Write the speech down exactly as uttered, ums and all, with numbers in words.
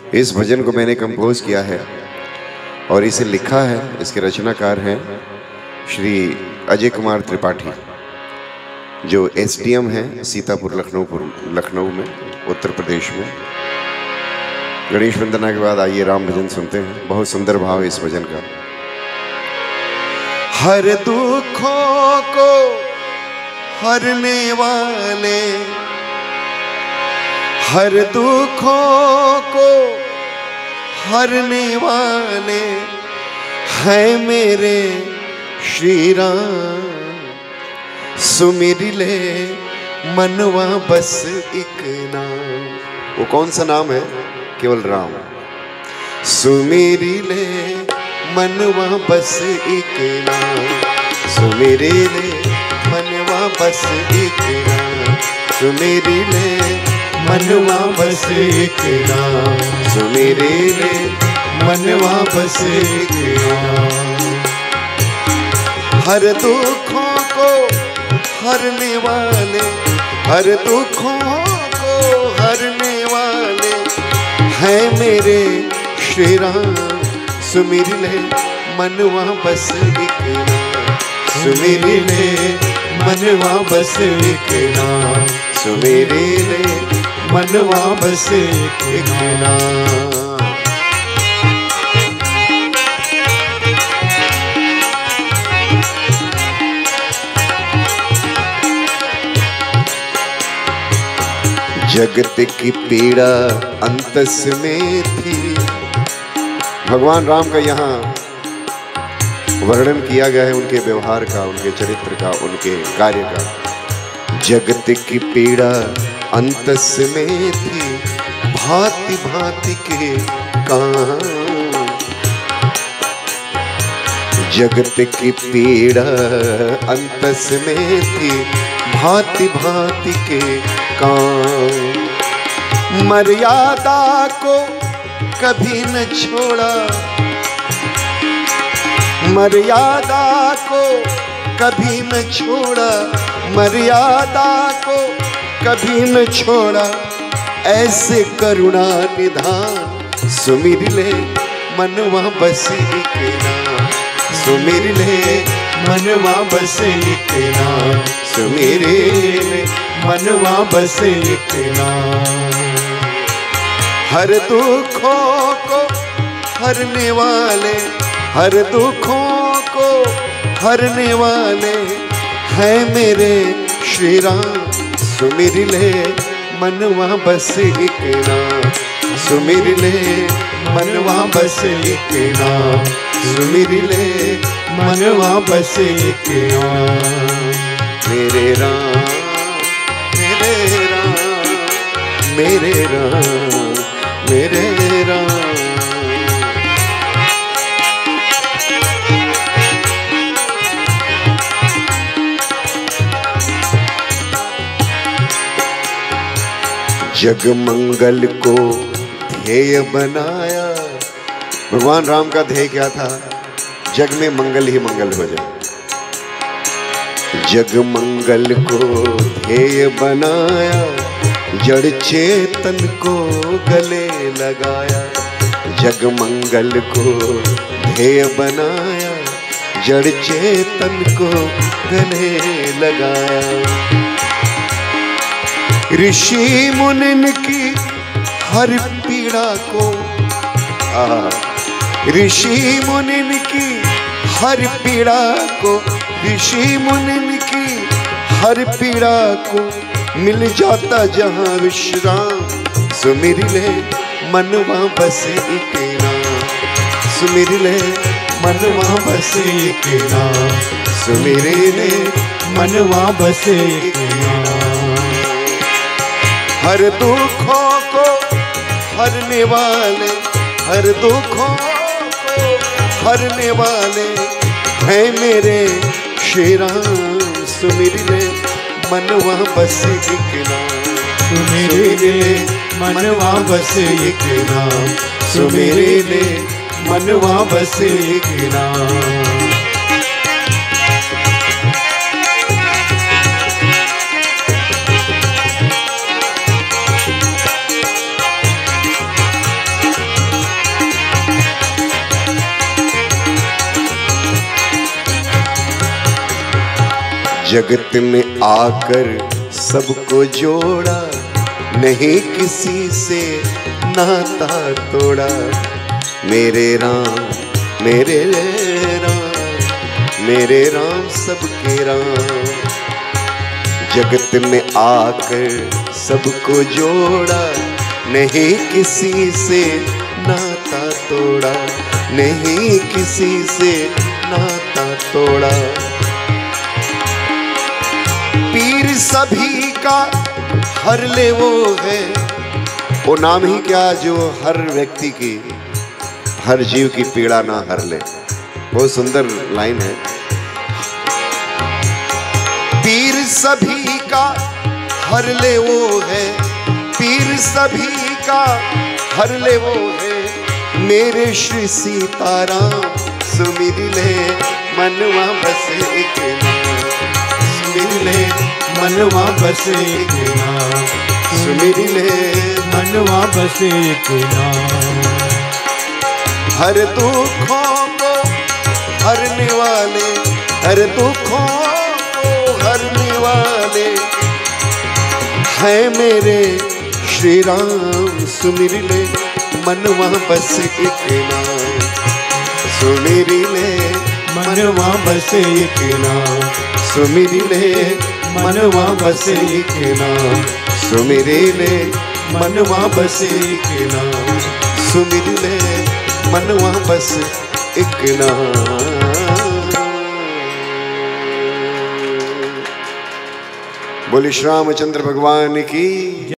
इस भजन को मैंने कंपोज किया है और इसे लिखा है, इसके रचनाकार हैं श्री अजय कुमार त्रिपाठी, जो एसडीएम हैं सीतापुर लखनऊ लखनऊ में, उत्तर प्रदेश में। गणेश वंदना के बाद आइए राम भजन सुनते हैं। बहुत सुंदर भाव है इस भजन का। हर दुखों को हरने वाले, हर दुखों को हरने वाले हैं मेरे श्री राम। सुमिर ले मनवा बस एक नाम। वो कौन सा नाम है? केवल राम। सुमिर ले मनवा बस एक नाम, सुमिर ले मनवा बस एक नाम, सुमिर ले मनवा बस एक नाम, सुमिर ले मनवा बस एक नाम। हर दुखों को हरने वाले, हर दुखों को हरने वाले हैं मेरे श्री राम। सुमिर ले मनवा बस एक नाम, सुमिर ले मनवा बस एक नाम, सुमिर ले मनवा बस एक नाम। जगत की पीड़ा अंतस में थी। भगवान राम का यहाँ वर्णन किया गया है, उनके व्यवहार का, उनके चरित्र का, उनके कार्य का। जगत की पीड़ा अंतस में थी, भांति भांति के काम। जगत की पीड़ा अंतस में थी, भांति भांति के काम। मर्यादा को कभी न छोड़ा, मर्यादा को कभी न छोड़ा, मर्यादा को कभी न छोड़ा, ऐसे करुणा निधान। सुमिर ले मनवा बस एक नाम, सुमिर ले मनवा बस एक नाम, सुमिर ले मनवा बस एक नाम। हर दुखों को हरने वाले, हर दुखों को हरने वाले हैं मेरे श्री राम। सुमिर ले मनवा बस एक नाम, सुमिर ले मनवा बस एक नाम, सुमिर ले मनवा बस एक नाम। मेरे राम मेरे राम मेरे राम मेरे राम। जग मंगल को ध्येय बनाया। भगवान राम का ध्येय क्या था? जग में मंगल ही मंगल हो जाए। जग मंगल को ध्येय बनाया, जड़ चेतन को गले लगाया। जग मंगल को ध्येय बनाया, जड़ चेतन को गले लगाया। ऋषि मुनिन की हर पीड़ा को, ऋषि मुनिन की हर पीड़ा को, ऋषि मुनिन की हर पीड़ा को मिल जाता जहां विश्राम। सुमिर ले मनवा बस एक नाम, सुमिर ले मनवा बस एक नाम, सुमिर ले मनवा बस एक नाम। हर दुखों को हरने वाले, हर दुखों को हरने वाले हैं मेरे श्री राम। सुमिर ले मनवा बस एक नाम, सुमिर ले मनवा बस एक नाम, सुमिर ले मनवा बस एक नाम। जगत में आकर सबको जोड़ा, नहीं किसी से नाता तोड़ा। मेरे राम मेरे राम मेरे राम सबके राम। जगत में आकर सबको जोड़ा, नहीं किसी से नाता तोड़ा, नहीं किसी से नाता तोड़ा। पीर सभी का हर ले वो है, वो नाम ही क्या जो हर व्यक्ति की, हर जीव की पीड़ा ना हर ले। बहुत सुंदर लाइन है। पीर सभी का हर ले वो है, पीर सभी का हर ले वो है। मेरे श्री सीताराम सुमिर ले मनवा बस एक नाम, सुमिर ले मनवा बस एक नाम, सुमिर ले मनवा बस एक नाम। हर दुखों को हरने वाले, हर दुखों को हरने वाले है मेरे श्री राम। सुमिर ले मनवा बस एक नाम, सुमिर ले मनवा बस एक नाम, सुमिर ले मनवा बस एक नाम, सुमिर ले मनवा बस एक नाम, सुमिर ले मनवा बस एक नाम। बोले श्री रामचंद्र भगवान की।